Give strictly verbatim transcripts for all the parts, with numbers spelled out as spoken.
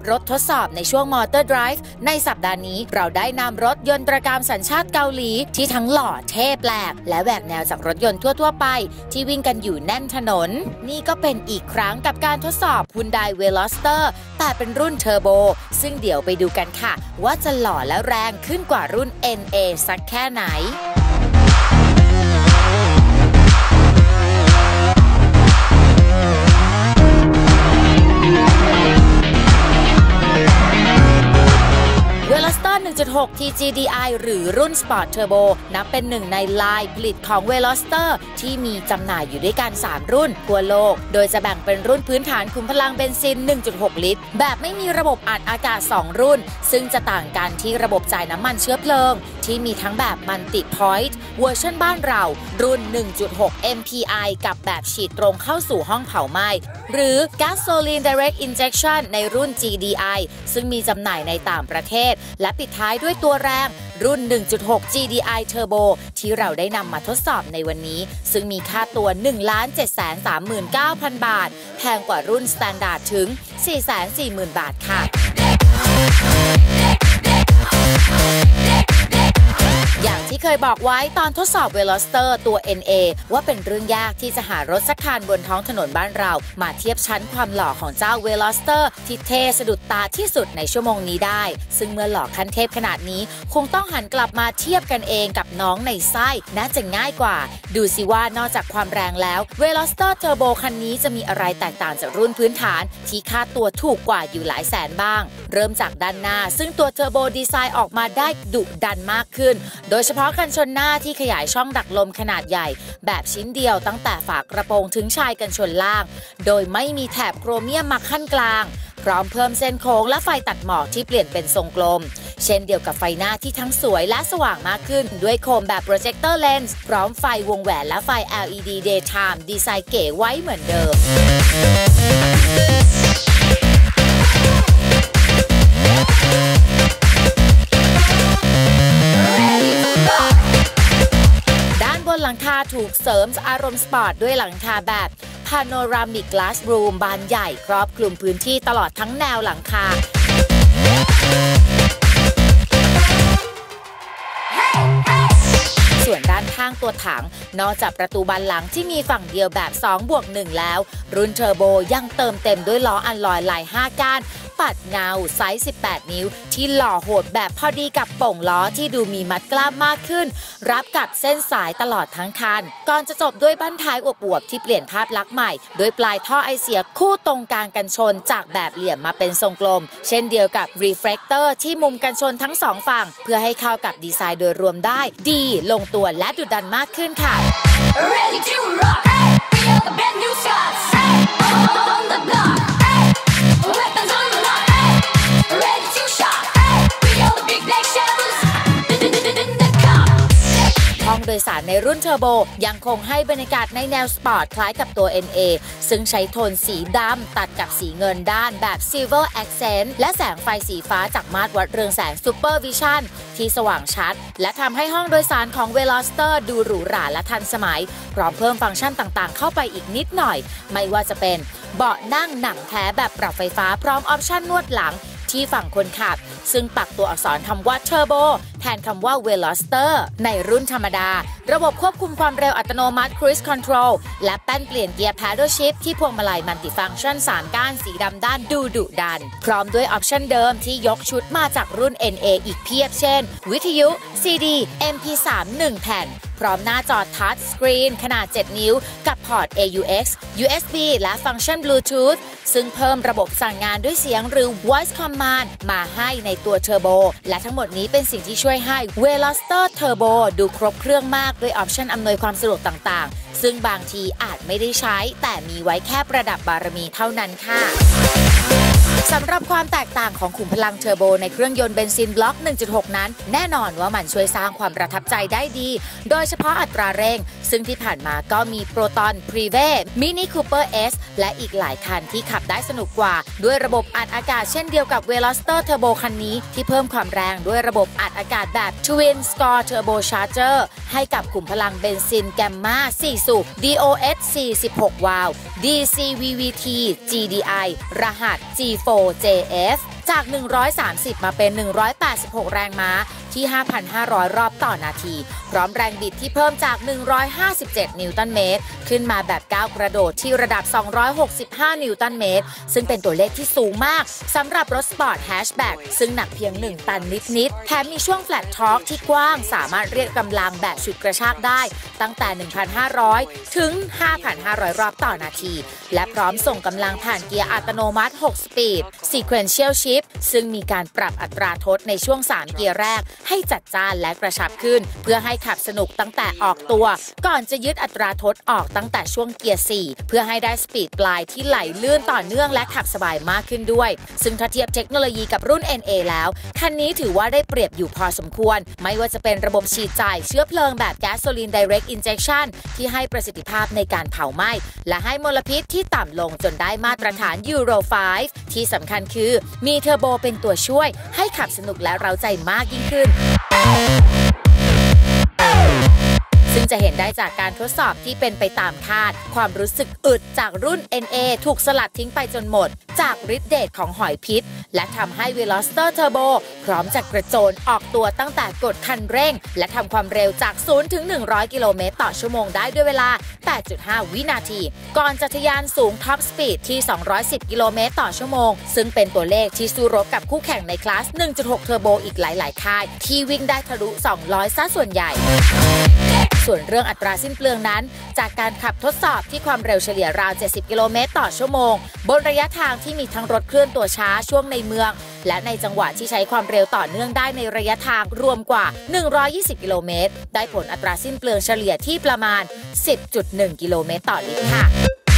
รถทดสอบในช่วง Motor Drive ในสัปดาห์นี้เราได้นำรถยนต์ตระกามสัญชาติเกาหลีที่ทั้งหล่อเท่แปลกและแหวกแนวจากรถยนต์ทั่วๆไปที่วิ่งกันอยู่แน่นถนนนี่ก็เป็นอีกครั้งกับการทดสอบ Hyundai Veloster แต่เป็นรุ่นเทอร์โบซึ่งเดี๋ยวไปดูกันค่ะว่าจะหล่อและแรงขึ้นกว่ารุ่น เอ็น เอ สักแค่ไหนVeloster หนึ่งจุดหก ที จี ดี ไอ หรือรุ่น Sport Turbo นับเป็นหนึ่งในไลน์ผลิตของ Veloster ที่มีจำหน่ายอยู่ด้วยกันสามรุ่นทั่วโลกโดยจะแบ่งเป็นรุ่นพื้นฐานคุมพลังเบนซิน หนึ่งจุดหก ลิตรแบบไม่มีระบบอัดอากาศสองรุ่นซึ่งจะต่างกันที่ระบบจ่ายน้ำมันเชื้อเพลิงที่มีทั้งแบบ Multi Point เวอร์ชันบ้านเรารุ่น หนึ่งจุดหก เอ็ม พี ไอ กับแบบฉีดตรงเข้าสู่ห้องเผาไหม้หรือ Gasoline Direct Injection ในรุ่น จี ดี ไอ ซึ่งมีจำหน่ายในต่างประเทศและปิดท้ายด้วยตัวแรงรุ่น หนึ่งจุดหก จี ดี ไอ Turbo ที่เราได้นำมาทดสอบในวันนี้ซึ่งมีค่าตัว หนึ่งล้านเจ็ดแสนสามหมื่นเก้าพัน บาทแพงกว่ารุ่น Standard ถึง สี่แสนสี่หมื่น บาทค่ะอย่างที่เคยบอกไว้ตอนทดสอบ Veloster ตัว เอ็น เอ ว่าเป็นเรื่องยากที่จะหารถสักคันบนท้องถนนบ้านเรามาเทียบชั้นความหล่อของเจ้า Veloster ที่เท่สะดุดตาที่สุดในชั่วโมงนี้ได้ซึ่งเมื่อหล่อขั้นเทพขนาดนี้คงต้องหันกลับมาเทียบกันเองกับน้องในไส้น่าจะง่ายกว่าดูสิว่านอกจากความแรงแล้ว Veloster Turbo คันนี้จะมีอะไรแตกต่างจากรุ่นพื้นฐานที่ค่าตัวถูกกว่าอยู่หลายแสนบ้างเริ่มจากด้านหน้าซึ่งตัว Turbo ดีไซน์ออกมาได้ดุดันมากขึ้นโดยเฉพาะกันชนหน้าที่ขยายช่องดักลมขนาดใหญ่แบบชิ้นเดียวตั้งแต่ฝากระโปรงถึงชายกันชนล่างโดยไม่มีแถบโครเมียมมาขั้นกลางพร้อมเพิ่มเส้นโค้งและไฟตัดหมอกที่เปลี่ยนเป็นทรงกลมเช่นเดียวกับไฟหน้าที่ทั้งสวยและสว่างมากขึ้นด้วยโคมแบบ Projector Lens พร้อมไฟวงแหวนและไฟ แอล อี ดี Daytime ดีไซน์เก๋ไว้เหมือนเดิมหลังคาถูกเสริมอารมณ์สปอร์ตด้วยหลังคาแบบ Panoramic Glass Room บานใหญ่ครอบคลุมพื้นที่ตลอดทั้งแนวหลังคาส่วนด้านข้างตัวถังนอกจากประตูบานหลังที่มีฝั่งเดียวแบบ สองบวกหนึ่ง แล้วรุ่นเทอร์โบยังเติมเต็มด้วยล้ออัลลอยลายห้าก้านปัดเงาไซส์สิบแปดนิ้วที่หล่อโหดแบบพอดีกับโป่งล้อที่ดูมีมัดกล้ามมากขึ้นรับกับเส้นสายตลอดทั้งคันก่อนจะจบด้วยบั้นท้ายอวบๆที่เปลี่ยนภาพลักษณ์ใหม่โดยปลายท่อไอเสียคู่ตรงกลางกันชนจากแบบเหลี่ยมมาเป็นทรงกลมเช่นเดียวกับ Reflector ที่มุมกันชนทั้งสองฝั่งเพื่อให้เข้ากับดีไซน์โดยรวมได้ดีลงตัวและดุดันมากขึ้นค่ะ Ready to rock hey feel the brand new shots hey on the block hey weapons on the line hey ready to shot hey feel the big black shadows in the car ห้องโดยสารในรุ่นเทอร์โบยังคงให้บรรยากาศในแนวสปอร์ตคล้ายกับตัว เอ็น เอ ซึ่งใช้โทนสีดำตัดกับสีเงินด้านแบบ Silver Accent และแสงไฟสีฟ้าจากมาตรวัดเรืองแสง Super Vision ที่สว่างชัดและทำให้ห้องโดยสารของ Veloster ดูหรูหราและทันสมัยพร้อมเพิ่มฟังก์ชันต่างๆเข้าไปอีกนิดหน่อยไม่ว่าจะเป็นเบาะนั่งหนังแท้แบบปรับไฟฟ้าพร้อมออปชั่นนวดหลังที่ฝั่งคนขับซึ่งปักตัวอักษรคำว่า Turbo แทนคำว่า Veloster ในรุ่นธรรมดาระบบควบคุมความเร็วอัตโนมัติ Cruise Control และแป้นเปลี่ยนเกียร์ Paddle Shift ที่พวงมาลัย Multifunction สามก้านสีดำด้านดูดุดันพร้อมด้วยออปชั่นเดิมที่ยกชุดมาจากรุ่น เอ็น เอ อีกเพียบเช่นวิทยุ ซี ดี เอ็ม พี สาม หนึ่ง แผ่นพร้อมหน้าจอทัชสกรีนขนาดเจ็ดนิ้วกับพอร์ต เอ ยู เอ็กซ์ ยู เอส บี และฟังก์ชัน Bluetooth ซึ่งเพิ่มระบบสั่งงานด้วยเสียงหรือ Voice Command มาให้ในตัว Turbo และทั้งหมดนี้เป็นสิ่งที่ช่วยให้ Veloster Turbo ดูครบเครื่องมากด้วยออปชั่นอำนวยความสะดวกต่างๆซึ่งบางทีอาจไม่ได้ใช้แต่มีไว้แค่ประดับบารมีเท่านั้นค่ะสำหรับความแตกต่างของขุมพลังเทอร์โบในเครื่องยนต์เบนซินบล็อก หนึ่งจุดหก นั้นแน่นอนว่ามันช่วยสร้างความประทับใจได้ดีโดยเฉพาะอัตราเร่งซึ่งที่ผ่านมาก็มีโปรตอน พรีเว มินิคูเปอร์ เอส และอีกหลายคันที่ขับได้สนุกกว่าด้วยระบบอัดอากาศเช่นเดียวกับ Veloster Turbo คันนี้ที่เพิ่มความแรงด้วยระบบอัดอากาศแบบ Twin Score Turbo Charger ให้กับขุมพลังเบนซินแกมมาสี่สูบ ดี โอ เอส สี่สิบหก วาล์ว ดี ซี วี วี ที จี ดี ไอ รหัส จี โฟร์ เจ เอฟจากหนึ่งร้อยสามสิบมาเป็นหนึ่งร้อยแปดสิบหกแรงม้าที่ ห้าพันห้าร้อย รอบต่อนาทีพร้อมแรงบิดที่เพิ่มจากหนึ่งร้อยห้าสิบเจ็ดนิวตันเมตรขึ้นมาแบบก้าวกระโดดที่ระดับสองร้อยหกสิบห้านิวตันเมตรซึ่งเป็นตัวเลขที่สูงมากสำหรับรถสปอร์ตแฮชแบ็กซึ่งหนักเพียงหนึ่งตันนิดๆแถมมีช่วงแฟลตทอร์กที่กว้างสามารถเรียกกำลังแบบฉุดกระชากได้ตั้งแต่ หนึ่งพันห้าร้อย ถึง ห้าพันห้าร้อย รอบต่อนาทีและพร้อมส่งกำลังผ่านเกียร์อัตโนมัติหกสปีด Sequential Shift ซึ่งมีการปรับอัตราทดในช่วงสามเกียร์แรกให้จัดจ้านและกระชับขึ้นเพื่อให้ขับสนุกตั้งแต่ออกตัวก่อนจะยึดอัตราทดออกตั้งแต่ช่วงเกียร์สี่เพื่อให้ได้สปีดปลายที่ไหลลื่นต่อเนื่องและขับสบายมากขึ้นด้วยซึ่งถ้าเทียบเทคโนโลยีกับรุ่น เอ็น เอ แล้วคันนี้ถือว่าได้เปรียบอยู่พอสมควรไม่ว่าจะเป็นระบบฉีดจ่ายเชื้อเพลิงแบบ Gasoline Direct Injection ที่ให้ประสิทธิภาพในการเผาไหม้และให้มลพิษที่ต่ำลงจนได้มาตรฐาน ยูโร ไฟว์ ที่สำคัญคือมีเทอร์โบเป็นตัวช่วยให้ขับสนุกและเร้าใจมากยิ่งขึ้นซึ่งจะเห็นได้จากการทดสอบที่เป็นไปตามคาดความรู้สึกอึดจากรุ่น เอ็น เอ ถูกสลัดทิ้งไปจนหมดจากฤทธิ์เดชของหอยพิษและทำให้ Veloster Turbo พร้อมจะกระโจนออกตัวตั้งแต่กดคันเร่งและทำความเร็วจากศูนย์ถึงหนึ่งร้อยกิโลเมตรต่อชั่วโมงได้ด้วยเวลา แปดจุดห้า วินาทีก่อนจะทะยานสูงท็อปสปีดที่สองร้อยสิบกิโลเมตรต่อชั่วโมงซึ่งเป็นตัวเลขที่สู้รบกับคู่แข่งในคลาส หนึ่งจุดหก Turbo อีกหลายๆค่ายที่วิ่งได้ทะลุสองร้อยซะส่วนใหญ่ส่วนเรื่องอัตราสิ้นเปลืองนั้นจากการขับทดสอบที่ความเร็วเฉลี่ยราวเจ็ดสิบกิโลเมตรต่อชั่วโมงบนระยะทางที่มีทั้งรถเคลื่อนตัวช้าช่วงในเมืองและในจังหวะที่ใช้ความเร็วต่อเนื่องได้ในระยะทางรวมกว่าหนึ่งร้อยยี่สิบกิโลเมตรได้ผลอัตราสิ้นเปลืองเฉลี่ยที่ประมาณ สิบจุดหนึ่ง กิโลเมตรต่อลิตรค่ะ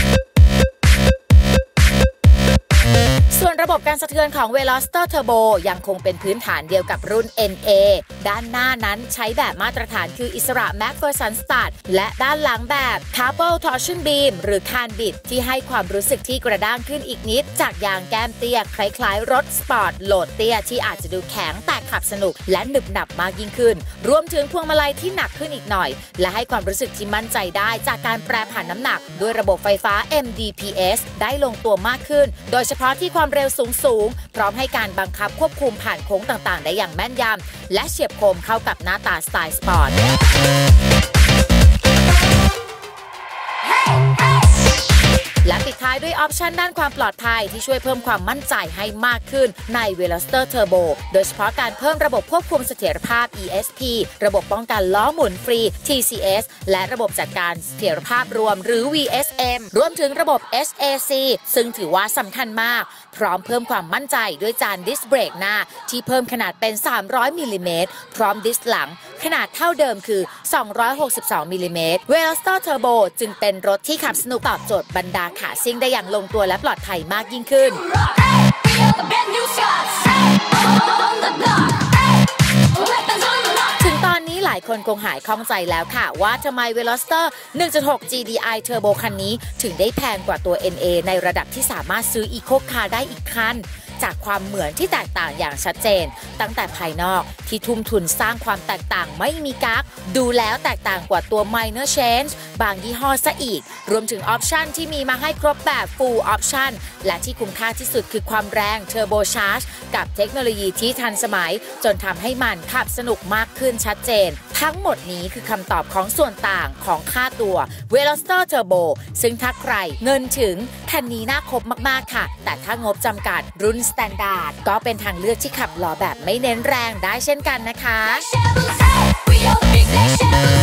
ส่วนระบบการสะเทือนของ Veloster Turbo ยังคงเป็นพื้นฐานเดียวกับรุ่น เอ็น เอ ด้านหน้านั้นใช้แบบมาตรฐานคืออิสระ MacPherson Start และด้านหลังแบบ Couple Torsion Beam หรือคานบิดที่ให้ความรู้สึกที่กระด้างขึ้นอีกนิดจากยางแก้มเตี้ยคล้ายๆรถสปอร์ตโหลดเตี้ยที่อาจจะดูแข็งแต่ขับสนุกและหนึบหนับมากยิ่งขึ้นรวมถึงพวงมาลัยที่หนักขึ้นอีกหน่อยและให้ความรู้สึกที่มั่นใจได้จากการแปรผันน้ำหนักด้วยระบบไฟฟ้า เอ็ม ดี พี เอส ได้ลงตัวมากขึ้นโดยเฉพาะที่ความเร็วสูงๆพร้อมให้การบังคับควบคุมผ่านโค้งต่างๆได้อย่างแม่นยำและเฉียบคมเข้ากับหน้าตาสไตล์สปอร์ตและปิดท้ายด้วยออปชันด้านความปลอดภัยที่ช่วยเพิ่มความมั่นใจให้มากขึ้นใน Veloster Turbo โดยเฉพาะการเพิ่มระบบควบคุมเสถียรภาพ อี เอส พี ระบบป้องกันล้อหมุนฟรี ที ซี เอส และระบบจัดการเสถียรภาพรวมหรือ วี เอส เอ็ม รวมถึงระบบ เอส เอ ซี ซึ่งถือว่าสำคัญมากพร้อมเพิ่มความมั่นใจด้วยจานดิสเบรกหน้าที่เพิ่มขนาดเป็นสามร้อยมิลลิเมตรพร้อมดิสหลังขนาดเท่าเดิมคือสองร้อยหกสิบสองมิลลิเมตร Veloster Turbo จึงเป็นรถที่ขับสนุกตอบโจทย์บรรดาขาซิ่งได้อย่างลงตัวและปลอดภัยมากยิ่งขึ้นถึงตอนนี้หลายคนคงหายข้องใจแล้วค่ะว่าทำไม Veloster หนึ่งจุดหก จี ดี ไอ Turbo คันนี้ถึงได้แพงกว่าตัว เอ็น เอ ในระดับที่สามารถซื้อ Eco Car ได้อีกคันจากความเหมือนที่แตกต่างอย่างชัดเจนตั้งแต่ภายนอกที่ทุ่มทุนสร้างความแตกต่างไม่มีกั๊กดูแล้วแตกต่างกว่าตัว Minor Change บางยี่ห้อซะอีกรวมถึงออปชันที่มีมาให้ครบแบบ Full Option และที่คุ้มค่าที่สุดคือความแรง Turbo Charge กับเทคโนโลยีที่ทันสมัยจนทำให้มันขับสนุกมากขึ้นชัดเจนทั้งหมดนี้คือคำตอบของส่วนต่างของค่าตัว Veloster Turbo ซึ่งถ้าใครเงินถึงคันนี้น่าคบมากๆค่ะแต่ถ้างบจำกัดรุ่นStandard ก็เป็นทางเลือกที่ขับล้อแบบไม่เน้นแรงได้เช่นกันนะคะ